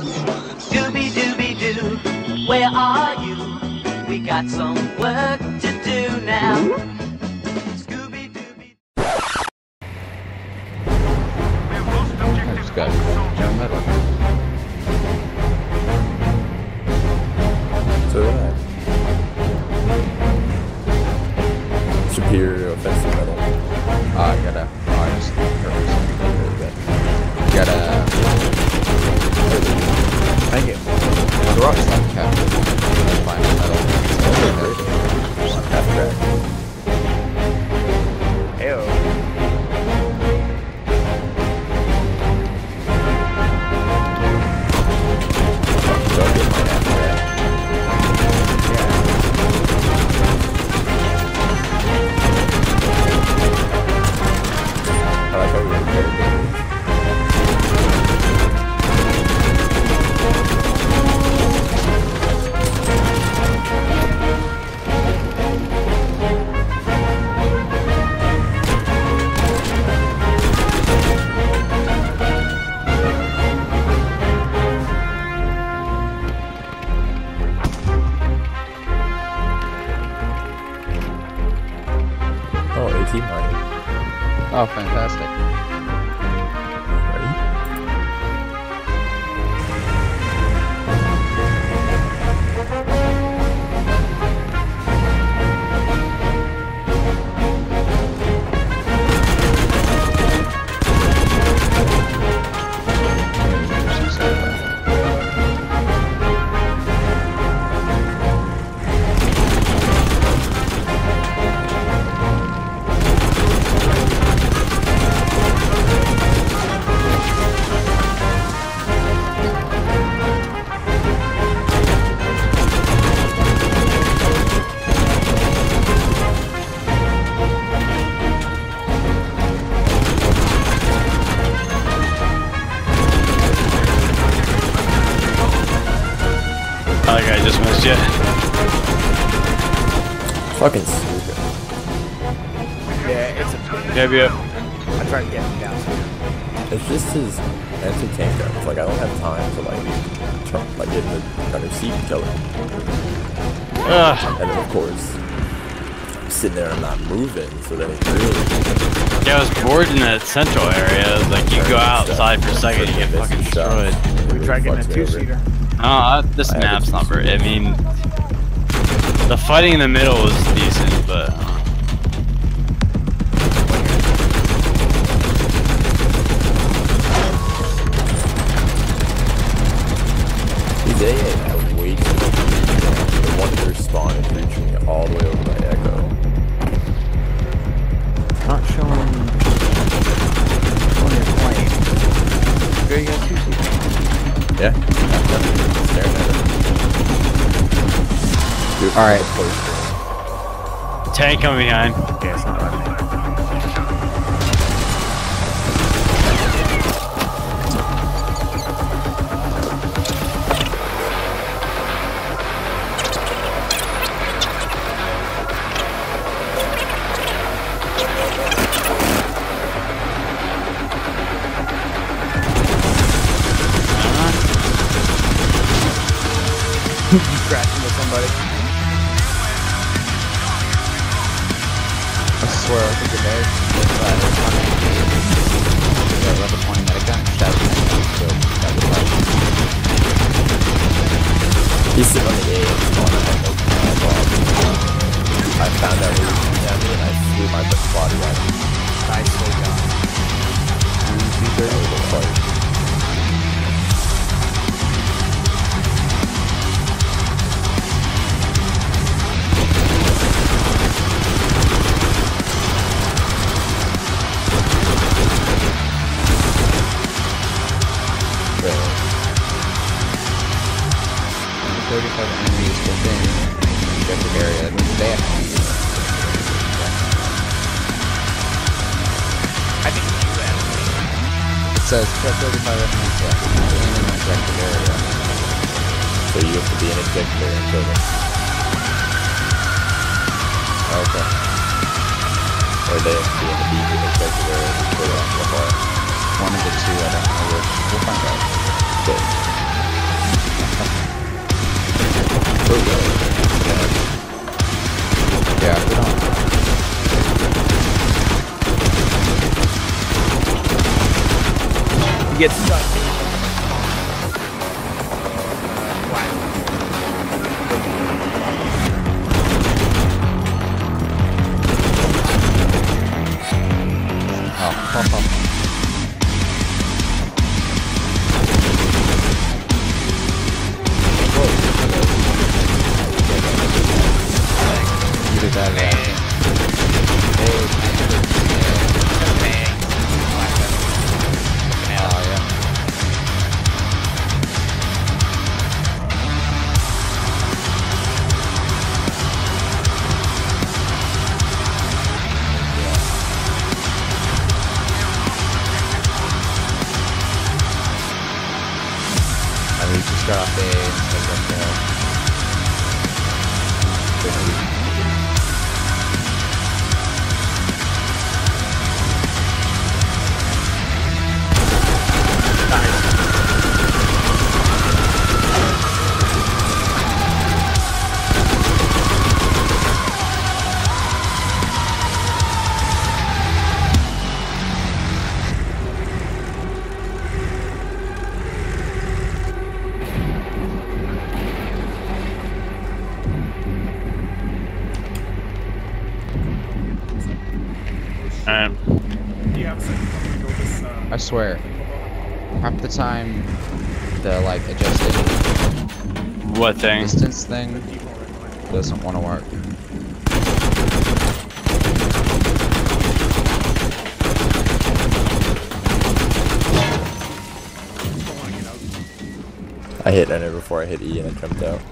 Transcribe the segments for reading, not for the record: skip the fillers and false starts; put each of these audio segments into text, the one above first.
Scooby-Dooby-Doo, where are you? We got some work to do now. Scooby-Dooby. I just got jam metal. So did I. Superior offensive metal. I gotta. I just gotta. Thank you. The rock's not captured. Find metal. Half track. Heyo. Don't get my half track. I like how we were very good. Oh, 18 money. Oh, fantastic. Right? I think I just missed you. Fucking stupid. Yeah, it's a. Maybe I tried to get him down. It's just his anti-tank guns. Like, I don't have time to, get in the under seat and kill him. And then, of course, I'm sitting there and I'm not moving, so then it's really... Yeah, I was bored in that central area. Like, you go outside for a second, you get fucking destroyed. We tried getting a two-seater. Oh, this map's not very. I mean, the fighting in the middle was decent, but. These AA have way too much. The one their spawn is reaching me all the way over by Echo. Not showing on your plane. There you got two-seater. Yeah. Staring at it. Dude, Alright. Tank coming behind. Yeah, it's not right. Crashing with somebody. I swear, I think it is. Yeah, level 20 medic gun. That was so that was like. He's sitting on the A and spawn. I found out he was shooting at me and I threw my body at him. Nicely done. That was a fight. Really? 35 enemies within the objective area. That means they have to be. I think you have. It says 35 enemies left in the objective area. So you have to be an objective and kill them. Okay. Or they have to be in the beach and objective area and kill them so far. One of the two, I don't know which. We'll find out. Okay. get stuck. You did that, oh, yeah. I mean, you just got off the A and take up the hill. Alright. I swear, half the time the like adjusted What thing? distance thing doesn't want to work. I hit enter before I hit E and I jumped out.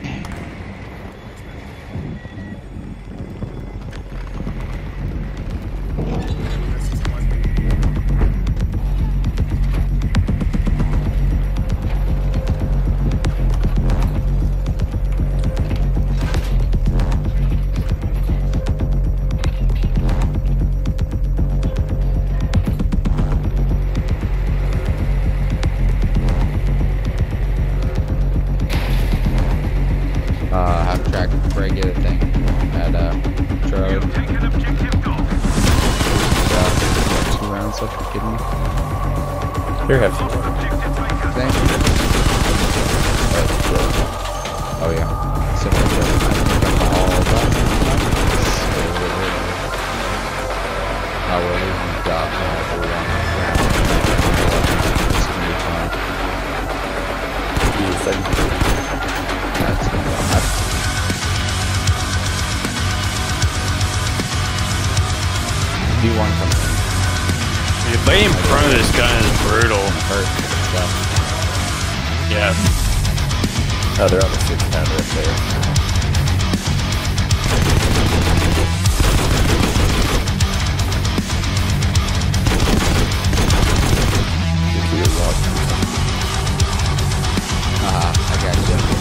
Half track regular thing at Charlie. 2 rounds left, you kidding me? Here, have some. Thank you. Oh yeah. So I think I'm all done. I will leave you dots on everyone. It's gonna be fun. That's D1 coming in. Dude, laying in front of this gun is brutal. Hurt stuff. Yeah. Oh, they're on the 6-pounder up there. I got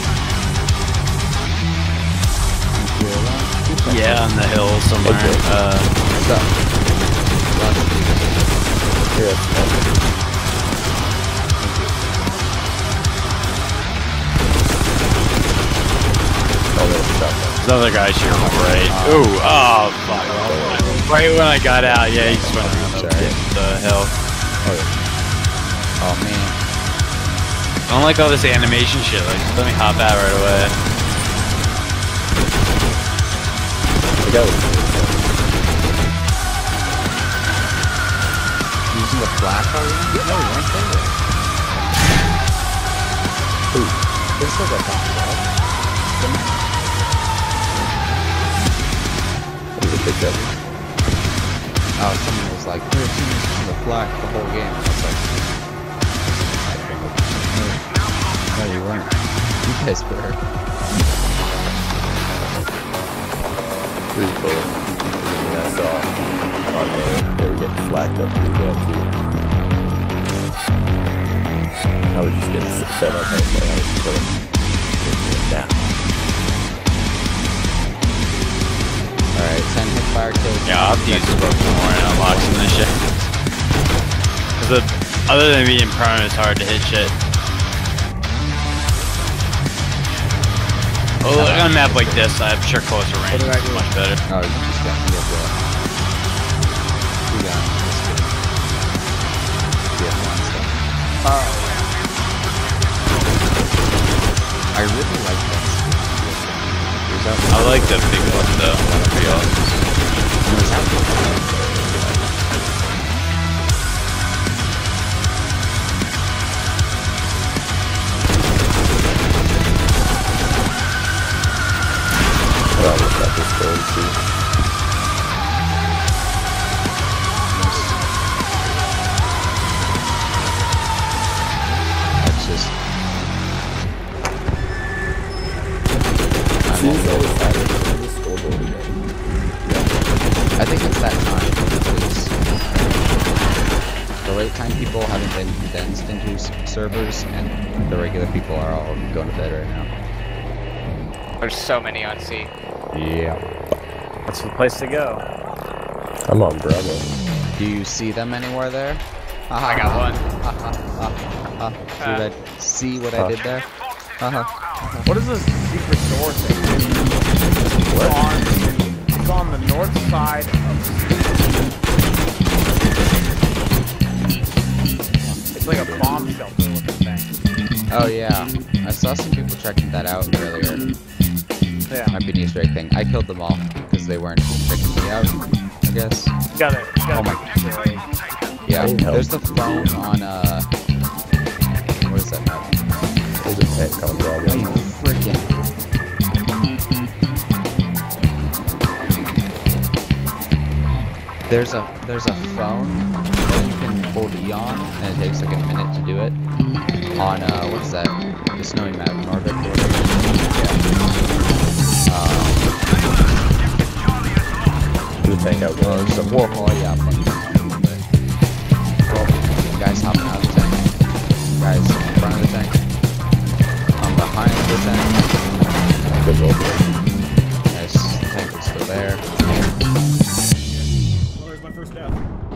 you. Yeah, on the hill somewhere. What's up? Here, have some. Oh, there's a shotgun. There's another guy shooting on the right. Ooh, oh, fuck. Right when I got out, yeah, he just went around the hill. Oh, yeah. Oh, man. I don't like all this animation shit, like, just let me hop out right away. The guy was Using the flash already? No, we weren't there. Ooh. This is like that. Oh, someone was like, "There's using the flash the whole game." I was like, no, you weren't. You guys were. pretty cool. And I saw on there, they were getting flagged up pretty bad too. I was just getting set up and I was killing down. Alright, 10 hit fire kills. Yeah, I'll have to use the book more and unlock some of this shit. Cause other than being prone, it's hard to hit shit. Oh, look, on a map like this, I'm sure closer range is much better. Oh, you just got me up there. You got me. Just kidding. Yeah, one stuff. I really like this. I like the big one though. Pretty awesome. Oh, look at this gold too. It's just. She's always having the scoreboard again. I think it's that time. It's the late time people haven't been condensed into servers, and the regular people are all going to bed right now. There's so many on C. Yeah. That's the place to go. Come on, brother. Do you see them anywhere there? I got one. See what I did there? What is this secret door thing? It's on the north side of it's like a bomb shelter looking thing. Oh yeah, I saw some people checking that out earlier. Yeah. Might be an Easter egg thing. I killed them all because they weren't checking me out, I guess. Got it. Oh my. Yeah, there's the phone on what is that map? There's a tank on Bravo. Oh, you freaking. There's a phone that you can hold E on, and it takes like a minute to do it. On what is that? The snowy map, Nordic border. The tank out there. There's a warhol, yeah. Guys hopping out of the tank. Guys in front of the tank. I'm behind the tank. Good roll. Nice, the tank is still there. Where's my first death?